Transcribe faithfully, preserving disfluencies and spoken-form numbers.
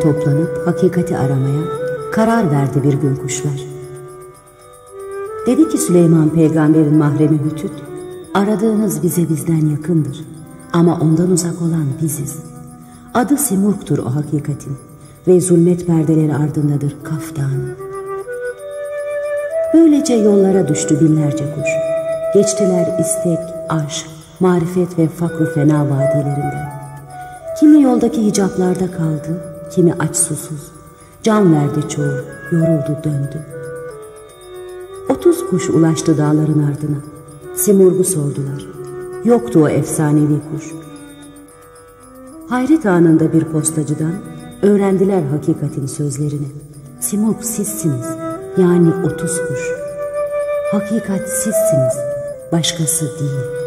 toplanıp hakikati aramaya karar verdi bir gün kuşlar. Dedi ki Süleyman peygamberin mahremi Hütüt, aradığınız bize bizden yakındır ama ondan uzak olan biziz. Adı Simurg'tur o hakikatin ve zulmet perdeleri ardındadır Kaf Dağı'nın. Böylece yollara düştü binlerce kuş. Geçtiler istek, aşk, marifet ve fakru fena vadilerinden. Kimi yoldaki hicaplarda kaldı, kimi aç susuz. Can verdi çoğu, yoruldu döndü. Otuz kuş ulaştı dağların ardına. Simurg'u sordular. Yoktu o efsanevi kuş. Hayret anında bir postacıdan öğrendiler hakikatin sözlerini. Simurg sizsiniz, yani otuz kuş. Hakikat sizsiniz, başkası değil.